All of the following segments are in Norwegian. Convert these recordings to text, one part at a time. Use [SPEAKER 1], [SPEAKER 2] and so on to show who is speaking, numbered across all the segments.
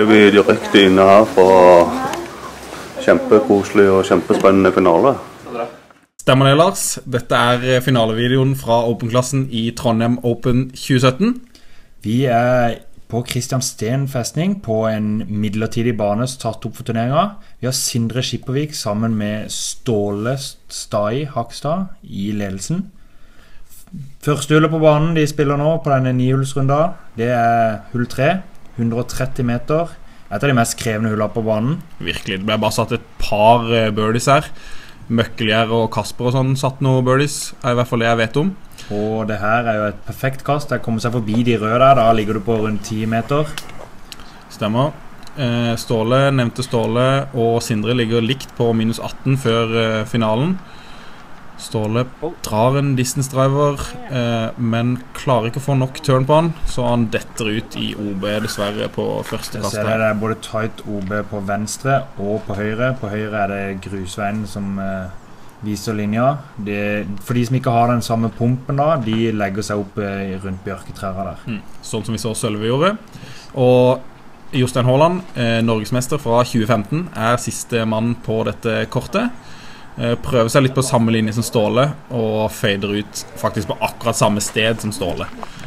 [SPEAKER 1] er vi direkte inne her fra kjempekoselig og kjempespennende finale.
[SPEAKER 2] Stemmer det, Lars? Dette er finalevideoen fra Open-klassen i Trondheim Open 2017.
[SPEAKER 3] Vi er på Kristiansten festning på en midlertidig bane som tatt opp for turneringen. Vi har Sindre Skippervik sammen med Ståle Stai Hakstad i ledelsen. Første hullet på banen de spiller nå på denne 9-hullsrunden, det er hull 3, 130 meter. Et av de mest krevende hullene på banen.
[SPEAKER 2] Virkelig, det ble bare satt et par birdies her. Møkkelgjær og Kasper og sånn satt noen birdies, er i hvert fall det jeg vet om.
[SPEAKER 3] Og det her er jo et perfekt kast. Der kommer seg forbi de røde der, da ligger du på rundt 10 meter.
[SPEAKER 2] Stemmer. Ståle, nevnte Ståle og Sindre ligger likt på minus 18 før finalen. Ståle drar en distance driver, men klarer ikke å få nok turn på han, så han detter ut i OB dessverre på første kast.
[SPEAKER 3] Jeg ser det er både tight OB på venstre og på høyre. På høyre er det grusveien som viser linja. For de som ikke har den samme pumpen da, de legger seg opp rundt bjørketrærne der.
[SPEAKER 2] Sånn som vi så Sølve gjorde. Og Jostein Haaland, Norgesmester fra 2015, er siste mann på dette kortet. Prøver seg litt på samme linje som Ståle og fader ut faktisk på akkurat samme sted som Ståle.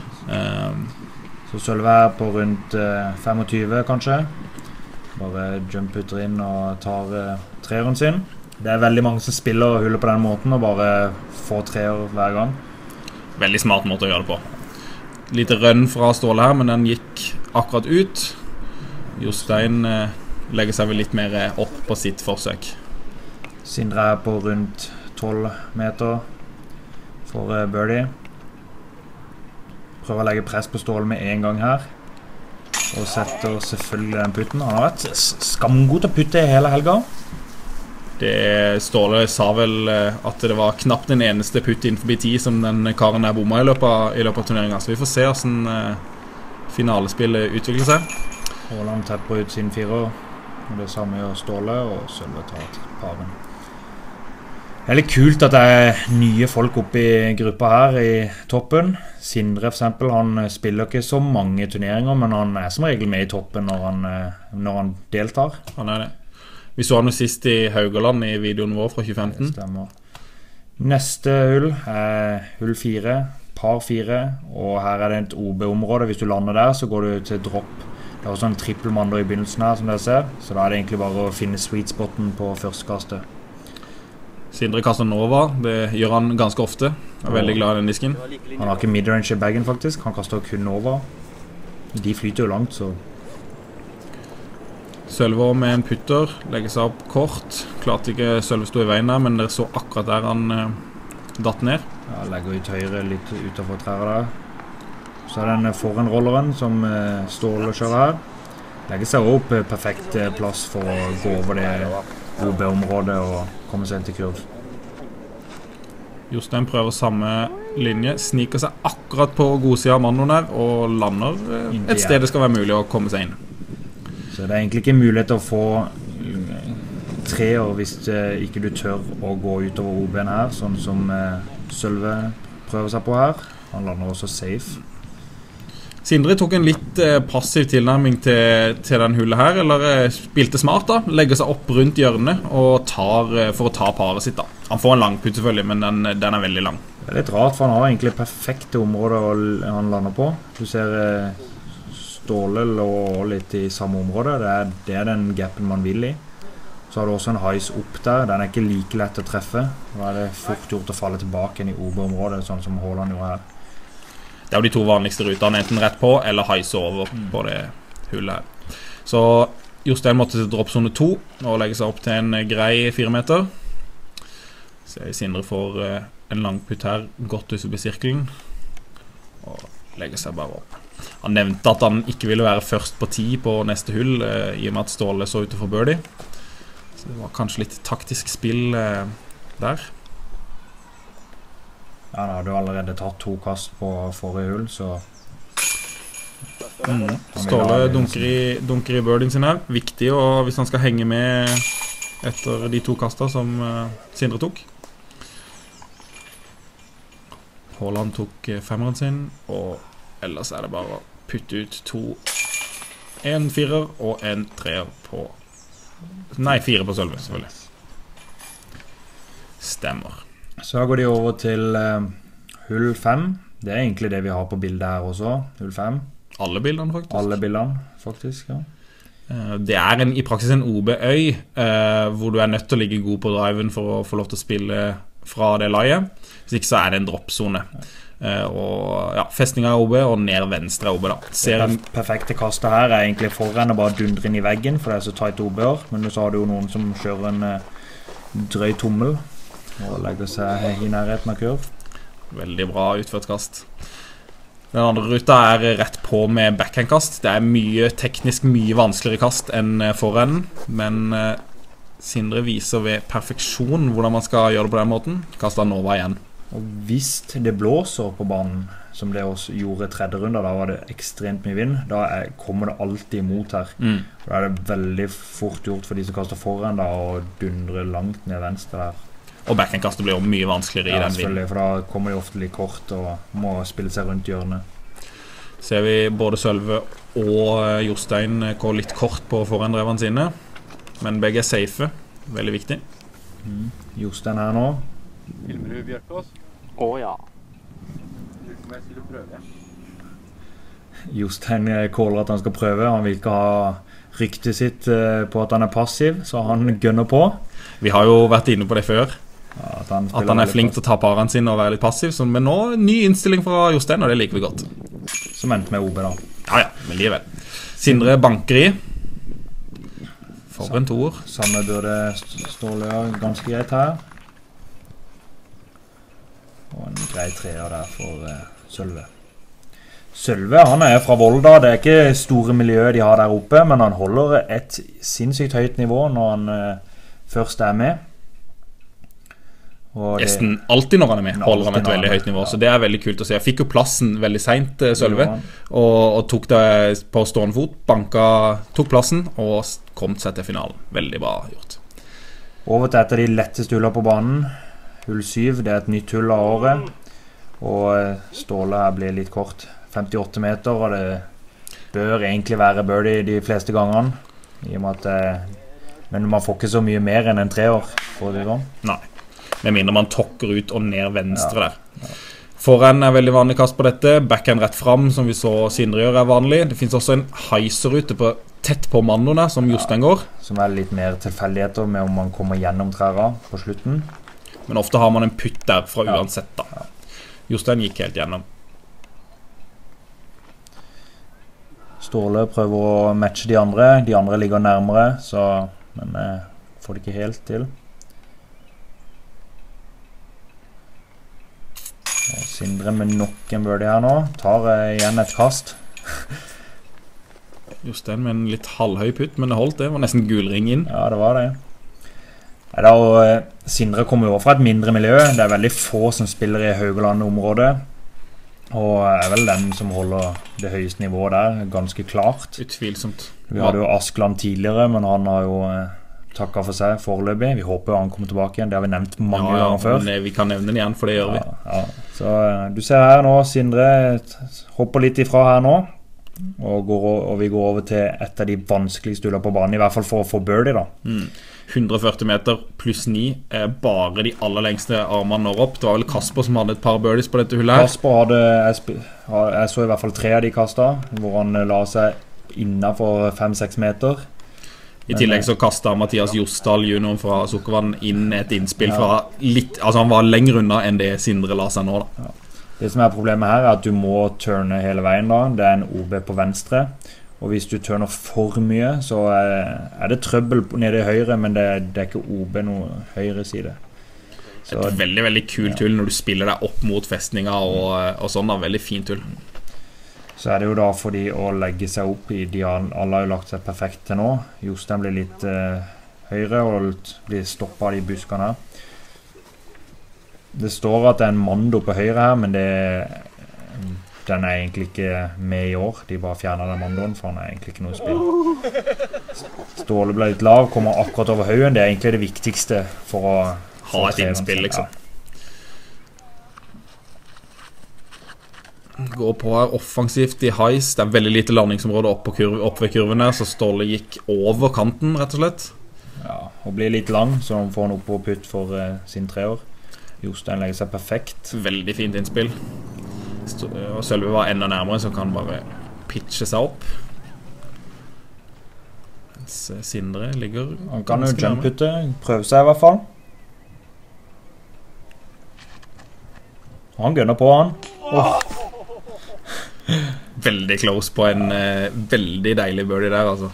[SPEAKER 3] Så Sølve er på rundt 25 kanskje. Bare jumputer inn og tar treeren sin. Det er veldig mange som spiller hullet på den måten og bare får treer hver gang.
[SPEAKER 2] Veldig smart måte å gjøre det på. Lite rønn fra Ståle her, men den gikk akkurat ut. Jostein legger seg vel litt mer opp på sitt forsøk.
[SPEAKER 3] Sindre er på rundt 12 meter for birdie. Prøver å legge press på Ståle med en gang her. Og setter selvfølgelig den putten. Han har vært skamgod til å putte hele helga.
[SPEAKER 2] Ståle sa vel at det var knapt den eneste putt innenfor 10 som den karen der bomma i løpet av turneringen. Så vi får se hvordan finalespillet utvikler seg.
[SPEAKER 3] Haaland tepper ut sin firer. Og det samme gjør Ståle, og Sølve tar paren. Det er litt kult at det er nye folk oppe i gruppa her i toppen. Sindre for eksempel, han spiller ikke så mange turneringer, men han er som regel med i toppen når han deltar.
[SPEAKER 2] Han er det. Vi så han jo sist i Haugaland i videoen vår fra 2015.
[SPEAKER 3] Det stemmer. Neste hull er hull 4, par 4, og her er det et OB-område. Hvis du lander der, så går du til dropp. Det er også en trippelmander i begynnelsen her, som dere ser. Så da er det egentlig bare å finne sweet spoten på første kastet.
[SPEAKER 2] Sindre kaster Nova, det gjør han ganske ofte. Jeg er veldig glad i den disken.
[SPEAKER 3] Han har ikke midrange i bagen faktisk, han kaster kun Nova. De flyter jo langt, så...
[SPEAKER 2] Sølve med en putter, legger seg opp kort. Klarte ikke Sølve stå i veien der, men dere så akkurat der han datt ned.
[SPEAKER 3] Ja, legger ut høyre litt utenfor trærne der. Så er den foranrolleren som Ståle kjører her. Legger seg opp perfekt plass for å gå over det OB-området og komme seg til kurv.
[SPEAKER 2] Jostein prøver samme linje, sniker seg akkurat på godsiden av mandoen der og lander et sted det skal være mulig å komme seg inn.
[SPEAKER 3] Så det er egentlig ikke mulighet til å få treer hvis ikke du tør å gå utover OB-en her, sånn som Sølve prøver seg på her. Han lander også safe.
[SPEAKER 2] Sindre tok en litt passiv tilnærming til den hullet her, eller spilte smart da, legger seg opp rundt hjørnet og for å ta paret sitt da. Han får en lang putt selvfølgelig, men den er veldig lang.
[SPEAKER 3] Det er litt rart, for han har egentlig perfekte områder han lander på. Du ser Ståle lå litt i samme område, det er den gapen man vil i. Så har du også en heis opp der, den er ikke like lett å treffe. Da er det fort gjort å falle tilbake inn i OB-området, sånn som Haaland gjorde her.
[SPEAKER 2] Det er jo de to vanligste rutene, enten rett på eller heise over på det hullet her. Så Jostein måtte til droppzone 2 og legge seg opp til en grei 4 meter. Så Sindre får en lang putt her, godt ut forbi sirkelen, og legger seg bare opp. Han nevnte at han ikke ville være først på 10 på neste hull, i og med at Ståle så utenfor birdie. Så det var kanskje litt taktisk spill der.
[SPEAKER 3] Ja, han hadde jo allerede tatt 2 kast på forrige hull, så...
[SPEAKER 2] Ståle dunker i birdien sin her. Viktig hvis han skal henge med etter de 2 kastene som Sindre tok. Haaland tok 5'eren sin, og ellers er det bare å putte ut 2 En 4 og en 3 på... Nei, 4 på Sølve, selvfølgelig. Stemmer.
[SPEAKER 3] Så går de over til hull 5. Det er egentlig det vi har på bildet her også, hull 5.
[SPEAKER 2] Alle bildene, faktisk.
[SPEAKER 3] Alle bildene, faktisk, ja.
[SPEAKER 2] Det er i praksis en OB-øy, hvor du er nødt til å ligge god på driven for å få lov til å spille fra det laget. Hvis ikke så er det en droppzone. Og ja, festningen er OB, og ned venstre er OB da.
[SPEAKER 3] Det perfekte kastet her er egentlig foran og bare dundre inn i veggen, for det er så tight OB-er. Men så har du jo noen som kjører en drøy tommel, og legger seg i nærheten av kurv.
[SPEAKER 2] Veldig bra utført kast. Den andre ruta er rett på med backhandkast. Det er mye vanskeligere kast enn forenden, men Sindre viser ved perfeksjon hvordan man skal gjøre det på den måten. Kastet Nova igjen.
[SPEAKER 3] Og hvis det blåser på banen, som det også gjorde tredje runde, da var det ekstremt mye vind, da kommer det alltid imot her. Da er det veldig fort gjort for de som kaster foran da, og dundre langt ned venstre der.
[SPEAKER 2] Og backhandkastet blir jo mye vanskeligere i den vinden.
[SPEAKER 3] For da kommer de ofte litt kort og må spille seg rundt hjørnet.
[SPEAKER 2] Ser vi både Sølve og Jostein gå litt kort på forendrevene sine, men begge er safe. Veldig viktig.
[SPEAKER 3] Jostein her nå.
[SPEAKER 4] Filmer du Bjørkås? Ja. Du kommer til å prøve.
[SPEAKER 3] Jostein caller at han skal prøve. Han vil ikke ha ryktet sitt på at han er passiv, så han gønner på.
[SPEAKER 2] Vi har jo vært inne på det før.
[SPEAKER 3] Ja, at
[SPEAKER 2] han er flink til å ta parene sine og være litt passiv, men nå ny innstilling fra Jostein, og det liker vi godt.
[SPEAKER 3] Som endte med OB da.
[SPEAKER 2] Ja, men likevel. Sindre banker i. For en toer.
[SPEAKER 3] Samme burde Ståle gjøre ganske greit her. Og en grei treer der for Sølve. Sølve, han er fra Volda. Det er ikke store miljøet de har der oppe, men han holder et sinnssykt høyt nivå når han først er med.
[SPEAKER 2] Nesten alltid når han er med holder han et veldig høyt nivå, så det er veldig kult å se. Jeg fikk jo plassen veldig sent, Sølve, og tok det på stående fot, tok plassen og kom seg til finalen. Veldig bra gjort.
[SPEAKER 3] Over til et av de letteste hullene på banen, hull 7. Det er et nytt hull av året, og Ståle her blir litt kort, 58 meter, og det bør egentlig være birdie de fleste gangene, i og med at men man får ikke så mye mer enn en 3 år for det sånn.
[SPEAKER 2] Nei, med mindre man tokker ut og ned venstre der. Foran er veldig vanlig kast på dette. Backhand rett fram, som vi så Sindre gjør, er vanlig. Det finnes også en heiserute tett på mandoene, som Jostein går.
[SPEAKER 3] Som er litt mer tilfeldigheter med om man kommer gjennom træra på slutten.
[SPEAKER 2] Men ofte har man en putt der fra uansett da. Jostein gikk helt gjennom.
[SPEAKER 3] Ståle prøver å matche de andre ligger nærmere, men får det ikke helt til. Og Sindre med nok en birdie her nå, tar igjen et kast.
[SPEAKER 2] Jostein med en litt halvhøy putt, men det holdt det, var nesten gulring inn.
[SPEAKER 3] Ja, det var det. Sindre kommer jo fra et mindre miljø, det er veldig få som spiller i Haugaland-området. Og er vel den som holder det høyeste nivået der, ganske klart.
[SPEAKER 2] Utvilsomt.
[SPEAKER 3] Vi hadde jo Askland tidligere, men han har jo takket for seg foreløpig. Vi håper jo han kommer tilbake igjen, det har vi nevnt mange ganger før.
[SPEAKER 2] Men vi kan nevne den igjen, for det gjør vi.
[SPEAKER 3] Så du ser her nå, Sindre hopper litt ifra her nå, og vi går over til et av de vanskeligste hullene på banen, i hvert fall for å få birdie da.
[SPEAKER 2] 140 meter pluss 9 er bare de aller lengste armene når opp. Det var vel Kasper som hadde et par birdies på dette hullet her.
[SPEAKER 3] Kasper hadde, jeg så i hvert fall 3 av de kastet, hvor han la seg innenfor 5-6 meter.
[SPEAKER 2] I tillegg så kastet Mathias Jostal junior fra Sukkervann inn et innspill fra litt, altså han var lenger unna enn det Sindre la seg nå da.
[SPEAKER 3] Det som er problemet her er at du må turne hele veien da. Det er en OB på venstre. Og hvis du turner for mye, så er det trøbbel nede i høyre, men det er ikke OB noe høyre side.
[SPEAKER 2] Så, et veldig, veldig kult hull når du spiller deg opp mot festninga og sånn da, veldig fint hull.
[SPEAKER 3] Så er det jo da for de å legge seg opp i de alle har jo lagt seg perfekt til nå. Jostein blir litt høyre og blir stoppet av de buskene her. Det står at det er en Mando på høyre her, men den er egentlig ikke med i år. De bare fjerner den Mandoen, for han er egentlig ikke noe spill. Ståle ble litt lav, kommer akkurat over høyen. Det er egentlig det viktigste for å
[SPEAKER 2] ha et innspill, liksom. Går på her offensivt i heis. Det veldig lite landingsområde opp ved kurven her, så Ståle gikk over kanten, rett og slett.
[SPEAKER 3] Ja, og blir litt lang, så han får han opp på putt for sin 3 år. Jostein legger seg perfekt.
[SPEAKER 2] Veldig fint innspill. Og Sølve var enda nærmere, så kan han bare pitche seg opp. Mens Sindre ligger
[SPEAKER 3] Han kan jo jump-putte, prøve seg i hvert fall. Han gønner på han.
[SPEAKER 2] Veldig close på en veldig deilig birdie der, altså.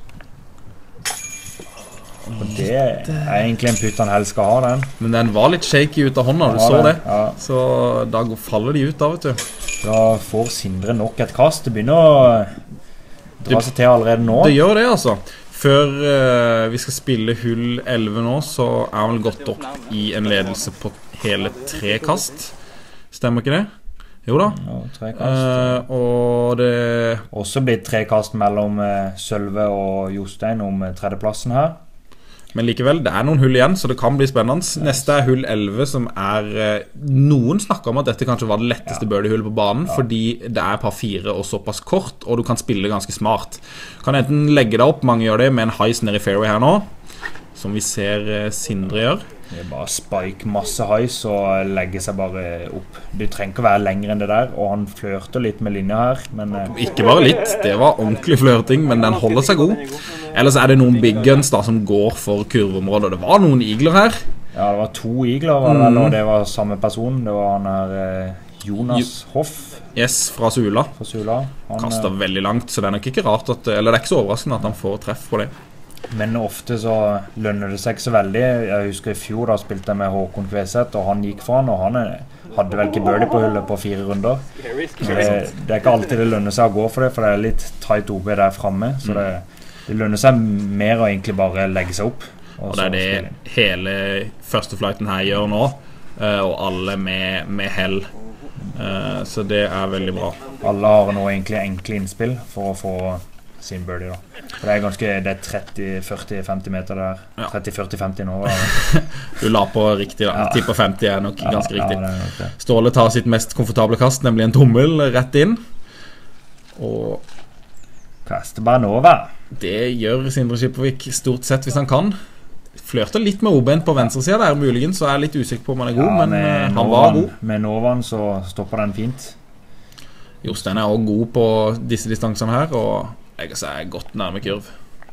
[SPEAKER 3] Og det egentlig en putt han helst skal ha, den.
[SPEAKER 2] Men den var litt shaky ut av hånda, du så det.
[SPEAKER 3] Ja.
[SPEAKER 2] Så da faller de ut da, vet du.
[SPEAKER 3] Da får Sindre nok et kast. Det begynner å dra seg til allerede nå.
[SPEAKER 2] Det gjør det, altså. Før vi skal spille hull 11 nå, så han vel gått opp i en ledelse på hele 3 kast. Stemmer ikke det? Jo da.
[SPEAKER 3] Ja, 3 kast.
[SPEAKER 2] Og det
[SPEAKER 3] også blitt 3 kast mellom Sølve og Jostein om 3. plassen her.
[SPEAKER 2] Men likevel, det noen hull igjen, så det kan bli spennende. Neste hull 11, som noen snakker om at dette kanskje var det letteste birdie-hullet på banen, fordi det par 4 og såpass kort, og du kan spille ganske smart. Kan enten legge deg opp, mange gjør det, med en heis nede i fairway her nå, som vi ser Sindre gjør.
[SPEAKER 3] Det bare spike masse heis og legge seg bare opp. Du trenger ikke være lenger enn det der, og han flørter litt med linja her, men
[SPEAKER 2] ikke bare litt, det var ordentlig flørting, men den holder seg god. Ellers det noen big guns da som går for kurveområdet. Det var noen igler her.
[SPEAKER 3] Ja, det var 2 igler, var det vel, og det var samme person. Det var han her Jonas Hoff.
[SPEAKER 2] Yes, fra Sula.
[SPEAKER 3] Han
[SPEAKER 2] kastet veldig langt, så det nok ikke rart at, eller det ikke så overraskende at han får treff på det.
[SPEAKER 3] Men ofte så lønner det seg ikke så veldig. Jeg husker i fjor da spilte jeg med Håkon Kveset, og han gikk for han, og han hadde vel ikke birdie på hullet på 4 runder. Så det ikke alltid det lønner seg å gå for det, for det litt tight OB der fremme, så det lønner seg mer å egentlig bare legge seg opp.
[SPEAKER 2] Og det det hele første flighten her gjør nå, og alle med hell. Så det veldig bra.
[SPEAKER 3] Alle har nå egentlig enkle innspill for å få sin birdie da. For det 30, 40, 50 meter der. 30, 40, 50 nå.
[SPEAKER 2] Du la på riktig da. Tipper 50 nok ganske riktig.
[SPEAKER 3] Ja, nok det.
[SPEAKER 2] Ståle tar sitt mest komfortable kast, nemlig en tommel rett inn. Og
[SPEAKER 3] kaster bare Nova.
[SPEAKER 2] Det gjør Sindre Skippervik stort sett hvis han kan. Flørter litt med O-bent på venstre siden der, muligens, så litt usikker på om han god, men han var god.
[SPEAKER 3] Med Novaen så stopper den fint.
[SPEAKER 2] Jostein også god på disse distansene her, og legger seg godt nærme kurv.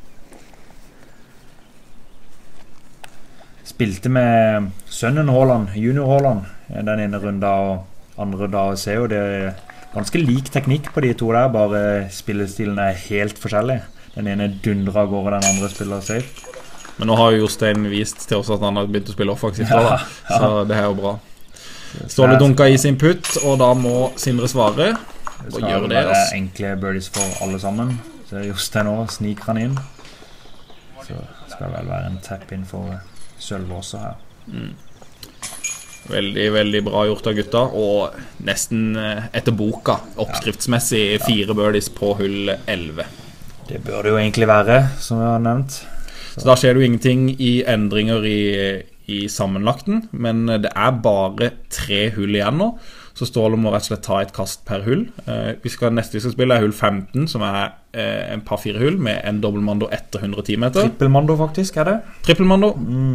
[SPEAKER 3] Spilte med sønnen Haaland, junior Haaland, den ene runda og andre da ser jo det ganske lik teknikk på de to der, bare spillestilen helt forskjellig. Den ene dundrer av gårde, den andre spiller safe.
[SPEAKER 2] Men nå har jo Jostein vist til oss at han har begynt å spille offensivt da, så det jo bra. Ståle dunka i sin putt, og da må Sindre svare.
[SPEAKER 3] Det skal være enkle birdies for alle sammen. Så Jostein nå sniker han inn. Så skal det vel være en tap-in for Sølve også her.
[SPEAKER 2] Veldig, veldig bra gjort av gutta. Og nesten etter boka, oppskriftsmessig 4 birdies på hull 11. Det
[SPEAKER 3] bør det jo egentlig være, som jeg har nevnt.
[SPEAKER 2] Så da skjer det jo ingenting i endringer i sammenlagten, men det bare 3 hull igjen nå. Så Ståle må rett og slett ta et kast per hull. Neste vi skal spille hull 15, som en par 4 hull med en dobbeltmando etter 110 meter.
[SPEAKER 3] Trippelmando faktisk, det?
[SPEAKER 2] Trippelmando.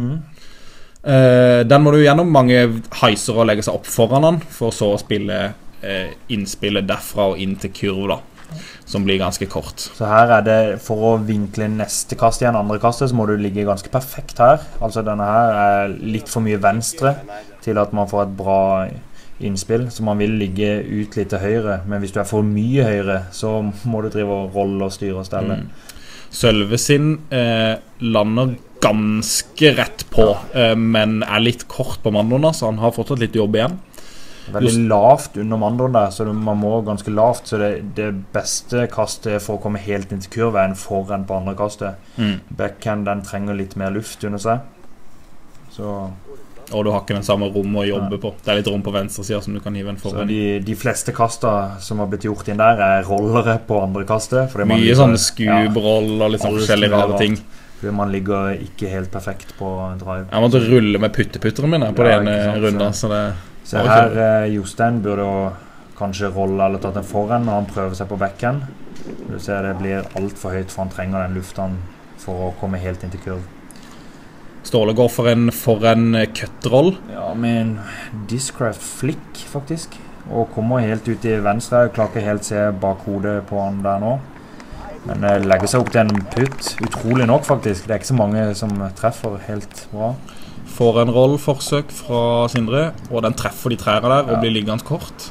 [SPEAKER 2] Den må du gjennom mange heiser og legge seg opp foran den, for så å spille innspillet derfra og inn til kurv da, som blir ganske kort. Så
[SPEAKER 3] her det, for å vinkle neste kast igjen, andre kastet, så må du ligge ganske perfekt her. Altså denne her litt for mye venstre til at man får et bra innspill, så man vil ligge ut litt til høyre, men hvis du for mye høyre, så må du drive og rolle og styre og stelle.
[SPEAKER 2] Sølve sin lander ganske rett på, men litt kort på mandoen, så han har fortsatt litt jobb igjen.
[SPEAKER 3] Veldig lavt under mandoen der, så man må ganske lavt, så det beste kastet for å komme helt inn til kurve en foran på andre kastet. Backhand, den trenger litt mer luft under seg.
[SPEAKER 2] Og du har ikke den samme rom å jobbe på. Det litt rom på venstre siden som du kan hive en foran.
[SPEAKER 3] Så de fleste kaster som har blitt gjort inn der rollere på andre kastet.
[SPEAKER 2] Mye sånne skubroll og litt sånn forskjellige rare ting.
[SPEAKER 3] Fordi man ligger ikke helt perfekt på drive.
[SPEAKER 2] Jeg måtte rulle med putteputteren min på den runden. Så
[SPEAKER 3] her Jostein burde kanskje rolle eller tatt en forhånd når han prøver seg på backen. Du ser det blir alt for høyt for han trenger den luften for å komme helt inn til kurv.
[SPEAKER 2] Ståle går for en cut-roll.
[SPEAKER 3] Ja, med en Discraft flick faktisk. Og kommer helt ut i venstre. Jeg klarer ikke helt se bak hodet på han der nå. Men legger seg opp til en putt. Utrolig nok faktisk. Det er ikke så mange som treffer helt bra.
[SPEAKER 2] Får en roll-forsøk fra Sindre, og den treffer de trærne der og blir liggende kort.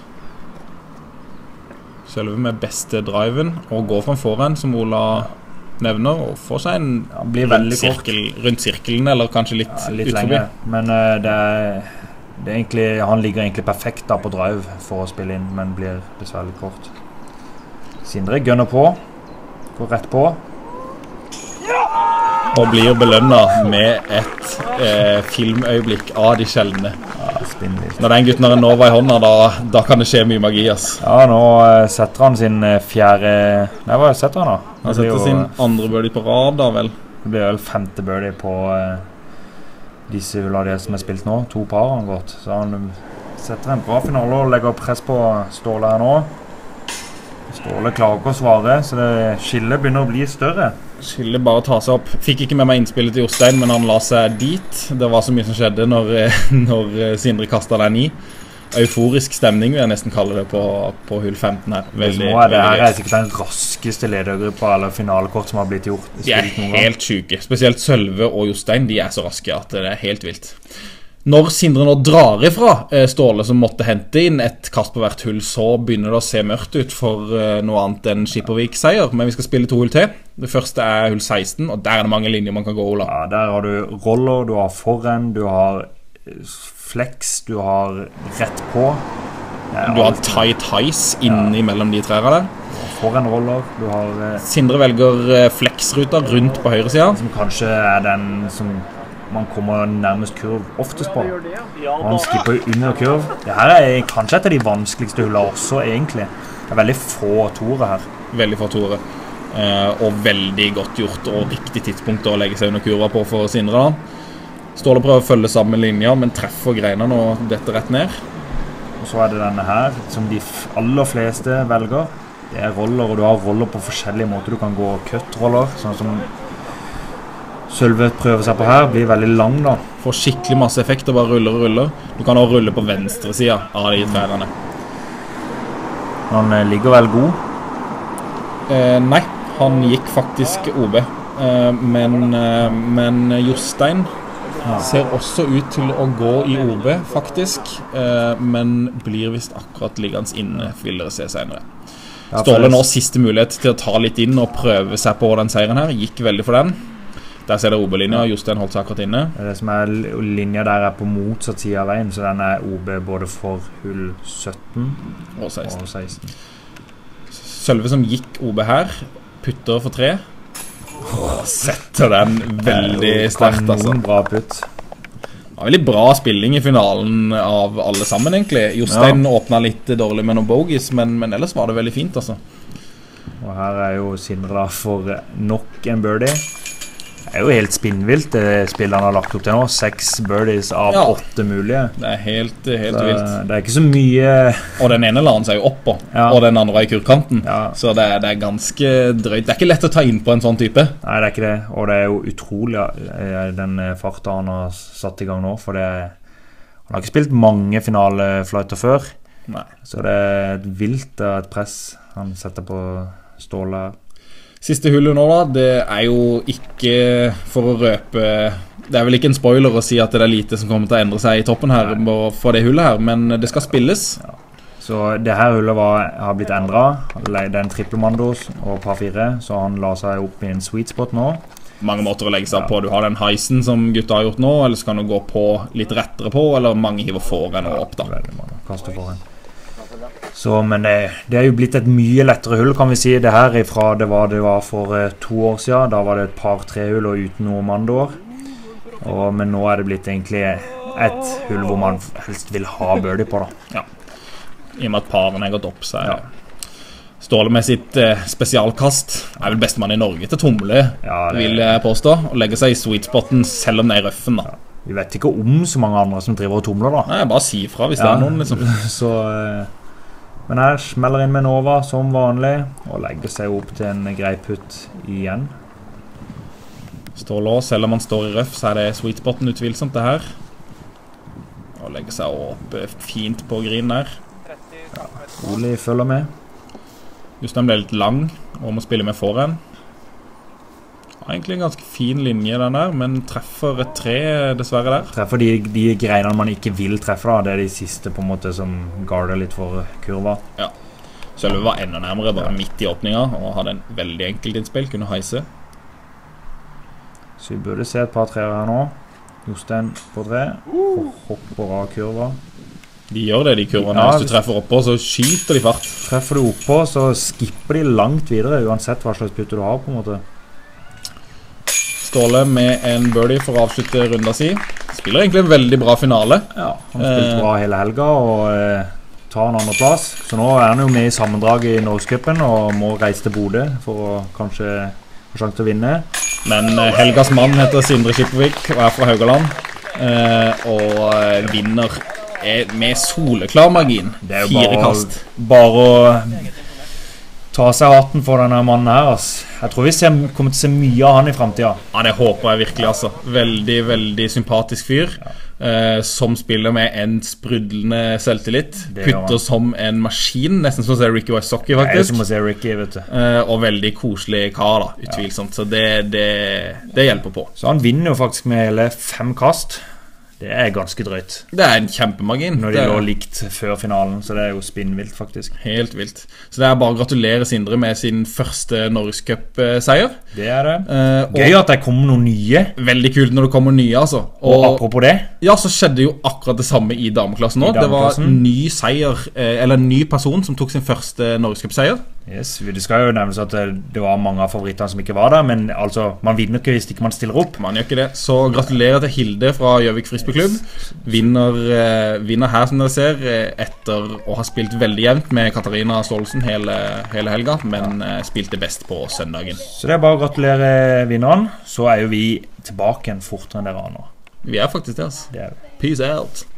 [SPEAKER 2] Selve med beste driven, og går for en forhånd som Ola nevner, og får seg en rundt sirkelen, eller kanskje litt ut forbi.
[SPEAKER 3] Men det er egentlig, han ligger egentlig perfekt da på drive for å spille inn, men blir dessverre litt kort. Sindre gønner på, går rett på.
[SPEAKER 2] Og blir belønnet med et filmøyeblikk av de sjeldne. Når den gutten har en Nova i hånda, da kan det skje mye magi, ass.
[SPEAKER 3] Ja, nå setter han sin fjerde... Nei, hva setter han da?
[SPEAKER 2] Han setter sin andre birdie på rad da, vel.
[SPEAKER 3] Det blir vel 5. birdie på disse hullene som er spilt nå. 2 par har han gått. Så han setter en bra finale og legger press på Ståle her nå. Ståle klarer ikke å svare, så det skillet begynner å bli større.
[SPEAKER 2] Skillet bare ta seg opp. Fikk ikke med meg innspillet til Jostein, men han la seg dit. Det var så mye som skjedde når Sindre kastet den i. Euforisk stemning vil jeg nesten kalle det på hull 15 her.
[SPEAKER 3] Veldig, nå det her sikkert den raskeste ledergruppa eller finalekort som har blitt gjort.
[SPEAKER 2] De er helt syke. Spesielt Sølve og Jostein, de er så raske at det er helt vilt. Når Sindre nå drar ifra Ståle som måtte hente inn et kast på hvert hull, så begynner det å se mørkt ut for noe annet enn Skippervik-seier. Men vi skal spille 2 hull til. Det første er hull 16, og der er det mange linjer man kan gå, Ola.
[SPEAKER 3] Ja, der har du roller, du har forhånd, du har flex, du har rett på.
[SPEAKER 2] Du har tight highs inni mellom de trærne der.
[SPEAKER 3] Foran roller, du har...
[SPEAKER 2] Sindre velger flex-ruta rundt på høyre siden.
[SPEAKER 3] Som kanskje er den som man kommer nærmest kurv oftest på. Og han skipper jo under kurv. Dette er kanskje et av de vanskeligste hullene også, egentlig. Det er veldig få toere her.
[SPEAKER 2] Veldig få toere. Og veldig godt gjort, og riktig tidspunkt å legge seg under kurva på for Sindre da. Ståle prøver å følge sammen linja, men treffer greina og dette rett ned.
[SPEAKER 3] Og så er det denne her, som de aller fleste velger. Det er roller, og du har roller på forskjellige måter. Du kan gå cut-roller, sånn som Sølve prøver seg på her, blir veldig lang da.
[SPEAKER 2] Får skikkelig masse effekt og bare ruller og ruller. Du kan også rulle på venstre siden av de trærne.
[SPEAKER 3] Han ligger vel god?
[SPEAKER 2] Nei, han gikk faktisk OB. Men Jostein ser også ut til å gå i OB, faktisk. Men blir vist akkurat liggende inne, vil dere se senere. Ståle nå siste mulighet til å ta litt inn og prøve seg på den seieren her. Gikk veldig for den. Der ser det OB-linja, Jostein holdt seg akkurat inne.
[SPEAKER 3] Det som er linja der er på motsatt side av veien, så den er OB både for hull 17 og 16.
[SPEAKER 2] Sølve som gikk OB her, putter for 3. Setter den veldig sterkt, altså.
[SPEAKER 3] Bra putt.
[SPEAKER 2] Det var veldig bra spilling i finalen av alle sammen, egentlig. Jostein åpnet litt dårlig med noen bogies, men ellers var det veldig fint, altså.
[SPEAKER 3] Og her er jo Sindre da for nok en birdie. Det er jo helt spinnvilt det spillet han har lagt opp til nå. 6 birdies av 8 mulige.
[SPEAKER 2] Det er helt vilt.
[SPEAKER 3] Det er ikke så mye...
[SPEAKER 2] Og den ene la han seg jo opp på, og den andre i kurkanten. Så det er ganske drøyt. Det er ikke lett å ta inn på en sånn type.
[SPEAKER 3] Nei, det er ikke det. Og det er jo utrolig den farten han har satt i gang nå. For han har ikke spilt mange finaleflighter før.
[SPEAKER 2] Nei.
[SPEAKER 3] Så det er et vilt et press han setter på Ståle.
[SPEAKER 2] Siste hullet nå da, det er jo ikke for å røpe... Det er vel ikke en spoiler å si at det er lite som kommer til å endre seg i toppen her for det hullet her, men det skal spilles.
[SPEAKER 3] Så det her hullet har blitt endret. Det er en trippelmandos og par 4, så han la seg opp i en sweet spot nå.
[SPEAKER 2] Mange måter å legge seg på. Du har den heisen som gutta har gjort nå, eller så kan du gå på litt rettere på, eller mange hiver foran og opp da.
[SPEAKER 3] Veldig mange, kaster foran. Så, men det er jo blitt et mye lettere hull, kan vi si. Det her ifra det var for 2 år siden. Da var det et par 3 hull og uten noe mandoer. Men nå er det blitt egentlig et hull hvor man helst vil ha birdie på da.
[SPEAKER 2] Ja, i og med at paren har gått opp seg. Ståle med sitt spesialkast er vel bestemann i Norge til tomle, vil jeg påstå. Og legger seg i sweet spoten selv om det er i røffen da.
[SPEAKER 3] Vi vet ikke om så mange andre som driver og tomler da.
[SPEAKER 2] Nei, bare si ifra hvis det er noen liksom.
[SPEAKER 3] Så... Men her smeller inn med Nova som vanlig, og legger seg opp til en grei putt igjen.
[SPEAKER 2] Ståle også, selv om man står i røff, så er det sweet spoten utvilsomt det her. Og legger seg opp fint på green der.
[SPEAKER 3] Ole følger med.
[SPEAKER 2] Jostein ble litt lang, og må spille med foran. Egentlig en ganske fin linje den der, men treffer et tre dessverre der.
[SPEAKER 3] Treffer de greinene man ikke vil treffe da. Det er de siste på en måte som guarder litt for kurva.
[SPEAKER 2] Ja. Sølve var enda nærmere, bare midt i åpninga, og hadde en veldig enkelt innspill, kunne heise.
[SPEAKER 3] Så vi burde se et par treer her nå. Jostein på tre, og hopper av kurva.
[SPEAKER 2] De gjør det, de kurvene.
[SPEAKER 3] Ja,
[SPEAKER 2] hvis du treffer oppå, så skyter de fart.
[SPEAKER 3] Treffer du oppå, så skipper de langt videre, uansett hva slags putte du har på en måte.
[SPEAKER 2] Ståle med en birdie for å avslutte runda si. Spiller egentlig en veldig bra finale.
[SPEAKER 3] Ja, han spilte bra hele helga og tar en andre plass. Så nå er han jo med i sammendraget i Norgescupen og må reise til Bodø for å kanskje få sjanse til å vinne. Men
[SPEAKER 2] Helgas mann heter Sindre Skippervik og er fra Haugaland. Og vinner med soleklar margin.
[SPEAKER 3] Det er jo
[SPEAKER 2] 4 kast.
[SPEAKER 3] Bare å ta seg hatten for denne mannen her, altså. Jeg tror vi kommer til å se mye av han i fremtiden.
[SPEAKER 2] Ja, det håper jeg virkelig, altså. Veldig, veldig sympatisk fyr. Som spiller med en sprudlende selvtillit. Putter som en maskin, nesten som å se Ricky Wysocki, faktisk.
[SPEAKER 3] Det er som å se Ricky, vet du.
[SPEAKER 2] Og veldig koselig kar, da, utvilsomt. Så det hjelper på.
[SPEAKER 3] Så han vinner jo faktisk med hele 5 kast. Det er ganske drøyt.
[SPEAKER 2] Det er en kjempemargin.
[SPEAKER 3] Når de lå likt før finalen, så det er jo spinnvilt faktisk.
[SPEAKER 2] Helt vilt. Så det er bare å gratulere Sindre med sin første Norgescup-seier.
[SPEAKER 3] Det er det. Gøy at det kommer noen nye.
[SPEAKER 2] Veldig kult når det kommer nye, altså.
[SPEAKER 3] Og apropos det.
[SPEAKER 2] Ja, så skjedde jo akkurat det samme i dameklassen nå. Det var en ny seier, eller en ny person som tok sin første Norgescup-seier.
[SPEAKER 3] Yes, det skal jo nevnes at det var mange av favorittene som ikke var der, men altså, man vinner ikke hvis ikke man stiller opp.
[SPEAKER 2] Man gjør ikke det. Så gratulerer til Hilde fra Gjøvik Frisbeeklubb. Vinner her, som dere ser, etter å ha spilt veldig jevnt med Katarina Stolsen hele helga, men spilte best på søndagen.
[SPEAKER 3] Så det er bare å gratulere vinneren. Så er jo vi tilbake igjen fortere enn dere andre.
[SPEAKER 2] Vi er faktisk det, altså. Peace out.